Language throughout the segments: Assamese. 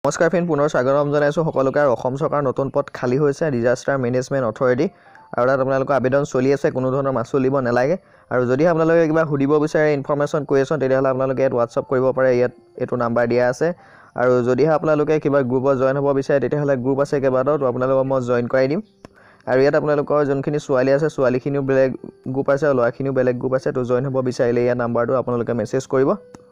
নমস্কাৰ ফ্ৰেণ্ড, পুনৰ স্বাগতম জনাইছোঁ সকলোকে। অসম চৰকাৰ নতুন পদ খালী হৈছে ডিজাষ্টাৰ মেনেজমেণ্ট অথৰিটি, আৰু তাত আপোনালোকৰ আবেদন চলি আছে। কোনো ধৰণৰ মাচুল দিব নালাগে। আৰু যদি আপোনালোকে কিবা সুধিব বিচাৰে ইনফৰমেশ্যন কুৱেশ্যন, তেতিয়াহ'লে আপোনালোকে ইয়াত হোৱাটছআপ কৰিব পাৰে। ইয়াত এইটো নাম্বাৰ দিয়া আছে। আৰু যদিহে আপোনালোকে কিবা গ্ৰুপত জইন হ'ব বিচাৰে, তেতিয়াহ'লে গ্ৰুপ আছে কেইবাটাও, তো আপোনালোকক মই জইন কৰাই দিম। আৰু ইয়াত আপোনালোকৰ যোনখিনি ছোৱালী আছে, ছোৱালীখিনিও বেলেগ গ্ৰুপ আছে, ল'ৰাখিনিও বেলেগ গ্ৰুপ আছে। তো জইন হ'ব বিচাৰিলে ইয়াৰ নাম্বাৰটো আপোনালোকে মেছেজ কৰিব।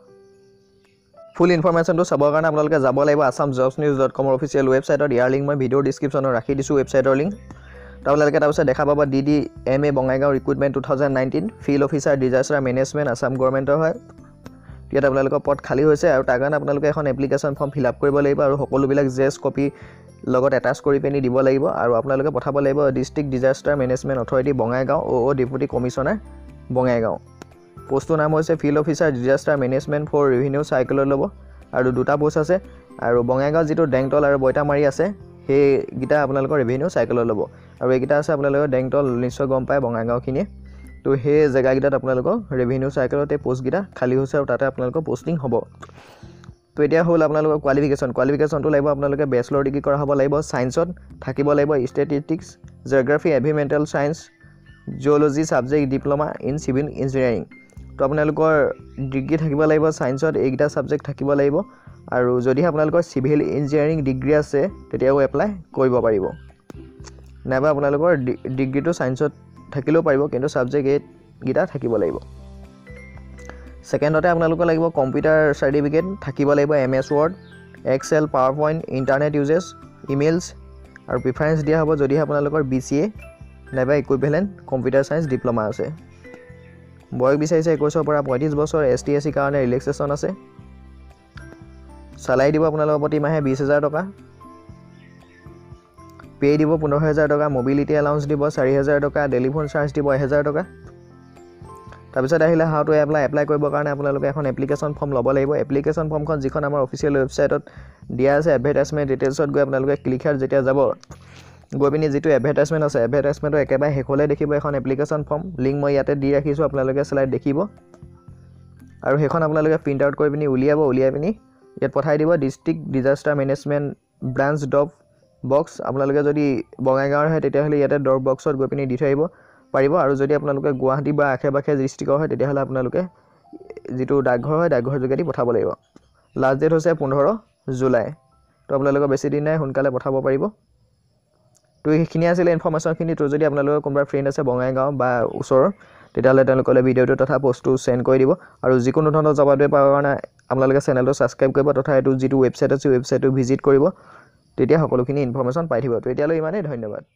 ফুল ইনফৰমেশ্যনটো চাবৰ কাৰণে আপোনালোকে যাব লাগিব assamjobsnews.com অফিচিয়েল ৱেবছাইটত। ইয়াৰ লিংক মই ভিডিঅ'ৰ ডিছক্ৰিপশ্যনত ৰাখি দিছোঁ, ৱেবছাইটৰ লিংক। তো আপোনালোকে তাৰপিছত দেখা পাব DDMA Bongaigaon recruitment 2019 field officer disaster management Assam গভৰ্ণমেণ্টৰ হয়। ইয়াত আপোনালোকৰ পদ খালী হৈছে, আৰু তাৰ কাৰণে আপোনালোকে এখন এপ্লিকেশ্যন ফৰ্ম ফিল আপ কৰিব লাগিব, আৰু সকলোবিলাক জেছ কপি লগত এটাচ কৰি পিনি দিব লাগিব। আৰু আপোনালোকে পঠাব লাগিব district disaster management authority Bongaigaon, deputy commissioner Bongaigaon. পোষ্টটোৰ নাম হৈছে field officer disaster management for revenue চাইকেলত ল'ব। আৰু দুটা পোষ্ট আছে, আৰু বঙাইগাঁও যিটো ডেংতল আৰু বইতামাৰি আছে, সেইকেইটা আপোনালোকৰ ৰেভিনিউ চাইকেলত ল'ব। আৰু এইকেইটা আছে আপোনালোকৰ ডেংতল, নিশ্চয় গম পায় বঙাইগাঁওখিনিয়ে। তো সেই জেগাকেইটাত আপোনালোকৰ ৰেভিনিউ চাইকেলত এই পোষ্টকেইটা খালী হৈছে, আৰু তাতে আপোনালোকৰ পষ্টিং হ'ব। তো এতিয়া হ'ল আপোনালোকৰ কোৱালিফিকেশ্যনটো লাগিব। আপোনালোকে বেচেলৰ ডিগ্ৰী কৰা হ'ব লাগিব, ছায়েন্সত থাকিব লাগিব, statistics, geography, environmental science, geology subject, diploma in civil engineering. তো আপোনালোকৰ ডিগ্ৰী থাকিব লাগিব ছায়েন্সত, এইকেইটা ছাবজেক্ট থাকিব লাগিব। আৰু যদিহে আপোনালোকৰ চিভিল ইঞ্জিনিয়াৰিং ডিগ্ৰী আছে, তেতিয়াও এপ্লাই কৰিব পাৰিব। নাইবা আপোনালোকৰ ডিগ্ৰীটো ছায়েন্সত থাকিলেও পাৰিব, কিন্তু ছাবজেক্ট এইকেইটা থাকিব লাগিব। ছেকেণ্ডতে আপোনালোকৰ লাগিব কম্পিউটাৰ চাৰ্টিফিকেট থাকিব লাগিব, MS Word, Excel, PowerPoint, internet uses, emails. আৰু প্ৰিফাৰেঞ্চ দিয়া হ'ব যদিহে আপোনালোকৰ BCA নাইবা ইকুইভেলেণ্ট কম্পিউটাৰ ছায়েন্স ডিপ্ল'মা আছে। বয়স বিচাৰিছে 21 পৰা 35 বছৰ। ST SC কাৰণে ৰিলেক্সেশ্যন আছে। চালাৰী দিব আপোনালোকৰ প্ৰতি মাহে 20,000 টকা। পে' দিব 15,000 টকা। মবিলিটি এলাউন্স দিব 4,000 টকা। টেলিফোন চাৰ্জ দিব 1,000 টকা। তাৰপিছত আহিলে হাউ টু এপ্লাই কৰিবৰ কাৰণে আপোনালোকে এখন এপ্লিকেশ্যন ফৰ্ম ল'ব লাগিব। এপ্লিকেশ্যন ফৰ্মখন যিখন আমাৰ অফিচিয়েল ৱেবছাইটত দিয়া আছে, এডভাৰটাইজমেণ্ট ডিটেইলছত গৈ আপোনালোকে ক্লিক যেতিয়া যাব, গৈ পিনি যিটো এডভাৰটাইজমেণ্ট আছে, এডভাৰটাইজমেণ্টৰ একেবাৰে শেষলৈ দেখিব এখন এপ্লিকেশ্যন ফৰ্ম। লিংক মই ইয়াতে দি ৰাখিছোঁ, আপোনালোকে শ্লাইড দেখিব। আৰু সেইখন আপোনালোকে প্ৰিণ্ট আউট কৰি পিনি উলিয়াই পিনি ইয়াত পঠাই দিব district disaster management branch drop box. আপোনালোকে যদি বঙাইগাঁৱৰ হয়, তেতিয়াহ'লে ইয়াতে ড্ৰপ বক্সত গৈ পিনি দি থৈ আহিব পাৰিব। আৰু যদি আপোনালোকে গুৱাহাটী বা আশে পাশে ডিষ্ট্ৰিক্টৰ হয়, তেতিয়াহ'লে আপোনালোকে যিটো ডাকঘৰ হয়, ডাকঘৰ যোগেদি পঠাব লাগিব। লাষ্ট ডেট হৈছে 15 জুলাই। তো আপোনালোকৰ বেছি দিন নাই, সোনকালে পঠাব পাৰিব। তো সেইখিনি আছিলে ইনফৰমেশ্যনখিনি। তো যদি আপোনালোকৰ কোনোবা ফ্ৰেণ্ড আছে বঙাইগাঁও বা ওচৰৰ, তেতিয়াহ'লে তেওঁলোকলৈ ভিডিঅ'টো তথা পষ্টটো চেণ্ড কৰি দিব। আৰু যিকোনো ধৰণৰ জব আপডেট পাবৰ কাৰণে আপোনালোকে চেনেলটো ছাবস্ক্ৰাইব কৰিব, তথা এইটো যিটো ৱেবছাইট আছে, ৱেবছাইটটো ভিজিট কৰিব। তেতিয়া সকলোখিনি ইনফৰমেশ্যন পাই থাকিব। তো এতিয়ালৈ ইমানেই, ধন্যবাদ।